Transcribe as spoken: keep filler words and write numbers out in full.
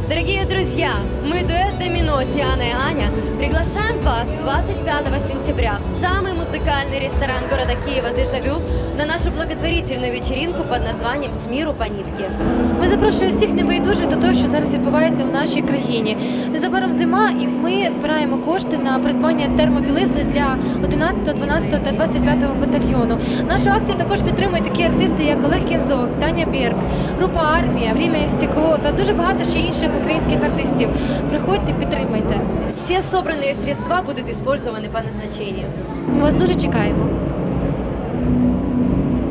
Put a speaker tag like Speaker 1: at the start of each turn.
Speaker 1: Дорогие друзья, мы дуэт «Домино» Диана и Аня приглашаем вас двадцать пятого сентября в самый музыкальный ресторан города Киева «Дежавю» на нашу благотворительную вечеринку под названием «С миру по нитке».
Speaker 2: Ми запрошуємо всіх небайдужих до того, що зараз відбувається в нашій країні. Незабаром зима, і ми збираємо кошти на придбання термобілизни для одинадцятого, дванадцятого та двадцять п'ятого батальйону. Нашу акцію також підтримують такі артисти, як Олег Кензов, Таня Берг, група «Армія», «Время і стекло» та дуже багато ще інших українських артистів. Приходьте, підтримайте.
Speaker 1: Все собранные средства будут использованы по назначению.
Speaker 2: Ми вас дуже чекаємо.